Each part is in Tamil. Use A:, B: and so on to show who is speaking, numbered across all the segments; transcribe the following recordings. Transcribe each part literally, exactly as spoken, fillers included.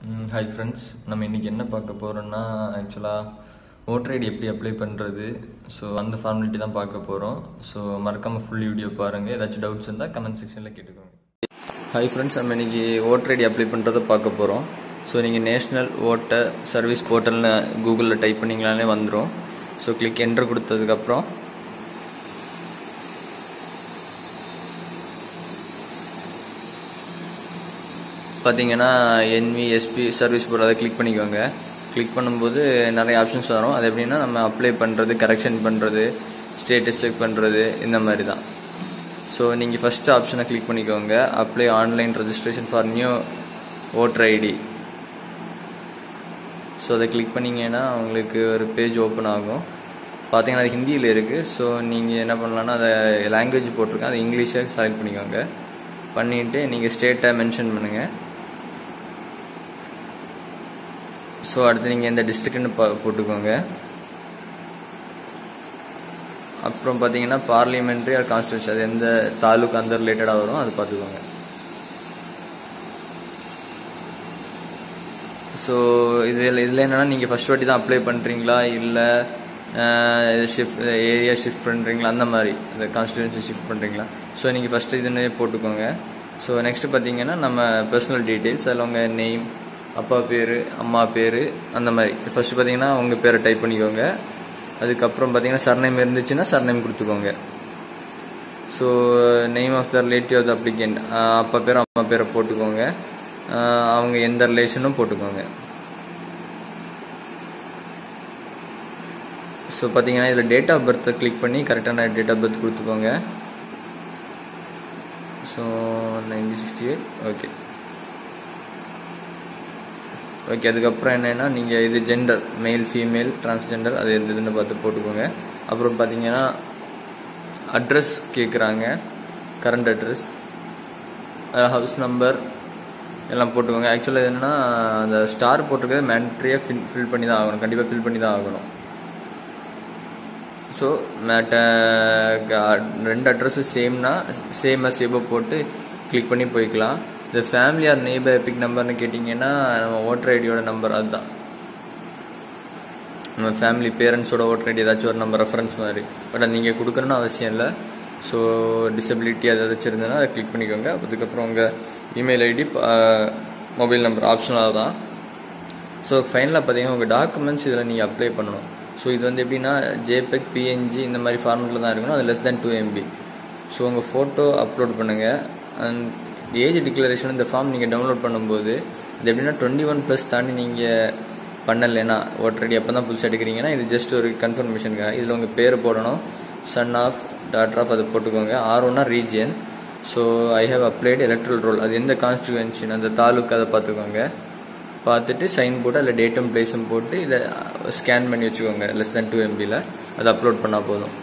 A: ஹாய் ஃப்ரெண்ட்ஸ், நம்ம இன்றைக்கி என்ன பார்க்க போகிறோம்னா ஆக்சுவலாக ஓட்டர் ஐடி எப்படி அப்ளை பண்ணுறது. ஸோ அந்த ஃபார்மாலிட்டி தான் பார்க்க போகிறோம். ஸோ மறக்காமல் ஃபுல் வீடியோ பாருங்கள். ஏதாச்சும் டவுட்ஸ் இருந்தால் கமெண்ட் செக்ஷனில் கேட்டுக்கோங்க. ஹாய் ஃப்ரெண்ட்ஸ், நம்ம இன்றைக்கி ஓட்டர் ஐடி அப்ளை பண்ணுறதை பார்க்க போகிறோம். ஸோ நீங்கள் நேஷ்னல் ஓட்டர் சர்வீஸ் போர்ட்டல்னு கூகுளில் டைப் பண்ணிங்களாலே வந்துடும். ஸோ கிளிக் என்ட்ரு கொடுத்ததுக்கப்புறம் பார்த்தீங்கன்னா என்விஎஸ்பி சர்வீஸ் போர்ட் அதை கிளிக் பண்ணிக்கோங்க. கிளிக் பண்ணும்போது நிறைய ஆப்ஷன்ஸ் வரும். அது எப்படின்னா நம்ம அப்ளை பண்ணுறது, கரெக்ஷன் பண்ணுறது, ஸ்டேட்டஸ் செக் பண்ணுறது, இந்த மாதிரி தான். ஸோ நீங்கள் ஃபஸ்ட்டு ஆப்ஷனை கிளிக் பண்ணிக்கோங்க, apply online registration for new voter ID. So அதை கிளிக் பண்ணிங்கன்னா உங்களுக்கு ஒரு பேஜ் ஓப்பன் ஆகும். பார்த்தீங்கன்னா அது ஹிந்தியில் இருக்குது. ஸோ நீங்கள் என்ன பண்ணலான்னா அதை லாங்குவேஜ் போட்டிருக்கேன், அதை இங்கிலீஷை செலக்ட் பண்ணிக்கோங்க. பண்ணிவிட்டு நீங்கள் ஸ்டேட்டை மென்ஷன் பண்ணுங்கள். ஸோ அடுத்து நீங்கள் எந்த டிஸ்ட்ரிக்ட்னு பா போட்டுக்கோங்க. அப்புறம் பார்த்தீங்கன்னா பார்லிமெண்ட்ரி ஆர் கான்ஸ்டியூன்சி, அது எந்த தாலுக்கு அந்த ரிலேட்டடாக வரும் அது பார்த்துக்கோங்க. ஸோ இதில் இதில் என்னென்னா நீங்கள் ஃபஸ்ட் வாட்டி தான் அப்ளை பண்ணுறீங்களா, இல்லை ஷிஃப்ட் ஏரியா ஷிஃப்ட் பண்ணுறீங்களா, அந்த மாதிரி இந்த கான்ஸ்டியூன்சி ஷிஃப்ட் பண்ணுறீங்களா. ஸோ நீங்கள் ஃபஸ்ட்டு இதுன்னு போட்டுக்கோங்க. ஸோ நெக்ஸ்ட்டு பார்த்தீங்கன்னா நம்ம பர்சனல் டீட்டெயில்ஸ், அதில் உங்கள் நெய்ம், அப்பா பேர், அம்மா பேர், அந்த மாதிரி. ஃபஸ்ட்டு பார்த்தீங்கன்னா உங்கள் பேரை டைப் பண்ணிக்கோங்க. அதுக்கப்புறம் பார்த்தீங்கன்னா சர்நேம் இருந்துச்சுன்னா சர்நேம் கொடுத்துக்கோங்க. So name of the relative of the applicant, அப்பா பேர் அம்மா பேரை போட்டுக்கோங்க. அவங்க எந்த ரிலேஷனும் போட்டுக்கோங்க. ஸோ பார்த்தீங்கன்னா இதில் டேட் ஆஃப் பர்த்தை கிளிக் பண்ணி கரெக்டான டேட் ஆஃப் பர்த் கொடுத்துக்கோங்க. So nineteen sixty eight okay okay அதுக்கப்புறம் என்னென்னா நீங்கள் இது ஜெண்டர், மேல், ஃபீமேல், டிரான்ஸ்ஜெண்டர், அது எது இதுன்னு பார்த்து போட்டுக்கோங்க. அப்புறம் பார்த்தீங்கன்னா அட்ரஸ் கேட்குறாங்க, கரண்ட் அட்ரஸ், ஹவுஸ் நம்பர் எல்லாம் போட்டுக்கோங்க. ஆக்சுவலாக என்னென்னா அந்த ஸ்டார் போட்டிருக்கிறது மேண்ட்ரியாக ஃபில் ஃபில் பண்ணி தான் ஆகணும், கண்டிப்பாக ஃபில் பண்ணி தான் ஆகணும். ஸோ மேட்ட ரெண்டு அட்ரஸும் சேம்னா சேம் அஸ் எபோ போட்டு கிளிக் பண்ணி போய்க்கலாம். இந்த ஃபேமிலி ஆர் நெய்பர் எபிக் நம்பர்னு கேட்டிங்கன்னா நம்ம ஓட்டர் ஐடியோட நம்பர் அதுதான். நம்ம ஃபேமிலி பேரண்ட்ஸோட ஓட்டர் ஐடி ஏதாச்சும் ஒரு நம்பர் ரெஃபரன்ஸ் மாதிரி, பட் அது நீங்கள் கொடுக்கணுன்னு அவசியம் இல்லை. ஸோ டிசபிலிட்டி அது ஏதாச்சும் இருந்ததுன்னா அதை கிளிக் பண்ணிக்கோங்க. அதுக்கப்புறம் உங்கள் இமெயில் ஐடி, மொபைல் நம்பர் ஆப்ஷனலாக தான். ஸோ ஃபைனலாக பார்த்தீங்கன்னா உங்கள் டாக்குமெண்ட்ஸ் இதில் நீங்கள் அப்ளை பண்ணணும். ஸோ இது வந்து எப்படின்னா ஜேபெக், பிஎன்ஜி இந்த மாதிரி ஃபார்மெட்டில் தான் இருக்கணும். அது less than two MB. So உங்கள் ஃபோட்டோ அப்லோட் பண்ணுங்கள். அண்ட் ஏஜ் டிக்ளரேஷன் இந்த ஃபார்ம் நீங்கள் டவுன்லோட் பண்ணும்போது இது எப்படின்னா டுவெண்ட்டி ஒன் ப்ளஸ் தாண்டி நீங்கள் பண்ணலைன்னா ஓட்டர் ஐடி அப்போ தான் புதுசாக எடுக்கிறீங்கன்னா இது ஜஸ்ட் ஒரு கன்ஃபர்மேஷனுக்காக. இதில் உங்கள் பேர் போடணும், சன் ஆஃப், டாட்டர் ஆஃப் அதை போட்டுக்கோங்க. ஆர் ஒன்னா region. So I have applied electoral roll, அது எந்த கான்ஸ்டியூன்சி அந்த தாலுக்கு அதை பார்த்துக்கோங்க. பார்த்துட்டு சைன் போட்டு அதில் டேட்டும் பிளேஸும் போட்டு இதை ஸ்கேன் பண்ணி வச்சுக்கோங்க லெஸ் தேன் டூ எம்பியில். அதை அப்லோட் பண்ணால் போதும்.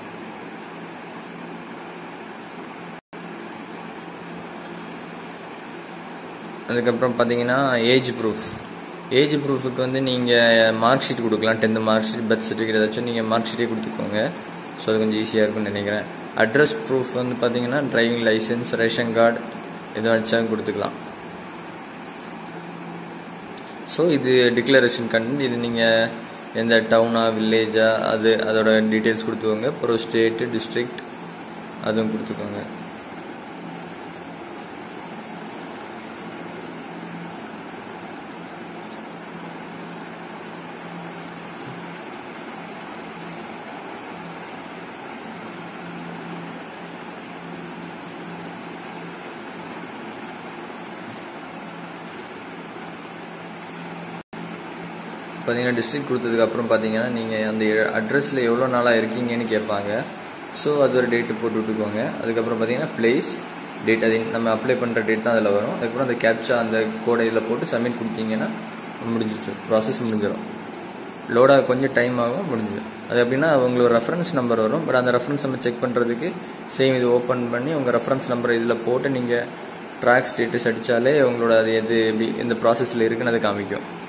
A: அதுக்கப்புறம் பார்த்தீங்கன்னா ஏஜ் ப்ரூஃப். ஏஜ் ப்ரூஃபுக்கு வந்து நீங்கள் மார்க் ஷீட் கொடுக்கலாம், tenth mark sheet, birth certificate ஏதாச்சும் நீங்கள் மார்க் ஷீட்டே கொடுத்துக்கோங்க. ஸோ அது கொஞ்சம் ஈஸியாக இருக்குன்னு நினைக்கிறேன். அட்ரஸ் ப்ரூஃப் வந்து பார்த்தீங்கன்னா டிரைவிங் லைசன்ஸ், ரேஷன் கார்டு எது வச்சாலும் கொடுத்துக்கலாம். ஸோ இது டிக்ளரேஷன் கண்டென்ட். இது நீங்கள் எந்த டவுனா வில்லேஜா அது அதோட டீட்டெயில்ஸ் கொடுத்துக்கோங்க. அப்புறம் ஸ்டேட்டு, டிஸ்ட்ரிக்ட் அதுவும் கொடுத்துக்கோங்க. பார்த்தீங்கன்னா டிஸ்ட்ரிக்ட் கொடுத்ததுக்கப்புறம் பார்த்தீங்கன்னா நீங்கள் அந்த அட்ரஸில் எவ்வளோ நாளாக இருக்கீங்கன்னு கேட்பாங்க. ஸோ அது ஒரு டேட்டு போட்டு விட்டுக்கோங்க. அதுக்கப்புறம் பார்த்தீங்கன்னா பிளேஸ், டேட், அது நம்ம அப்ளை பண்ணுற டேட் தான் அதில் வரும். அதுக்கப்புறம் அந்த கேப்சா அந்த கோடை இதில் போட்டு சப்மிட் கொடுத்தீங்கன்னா முடிஞ்சிச்சு, ப்ராசஸ் முடிஞ்சிடும். லோடாக கொஞ்சம் டைம் ஆகும், முடிஞ்சிடும். அது எப்படின்னா உங்களுக்கு ரெஃபரன்ஸ் நம்பர் வரும். பட் அந்த ரெஃபரன்ஸ் நம்பர் செக் பண்ணுறதுக்கு சேம் இது ஓப்பன் பண்ணி உங்கள் ரெஃபரன்ஸ் நம்பர் இதில் போட்டு நீங்கள் ட்ராக் ஸ்டேட்டஸ் அடித்தாலே உங்களோட அது எது எப்படி இந்த ப்ராசஸில் இருக்குன்னு அதை காமிக்கும்.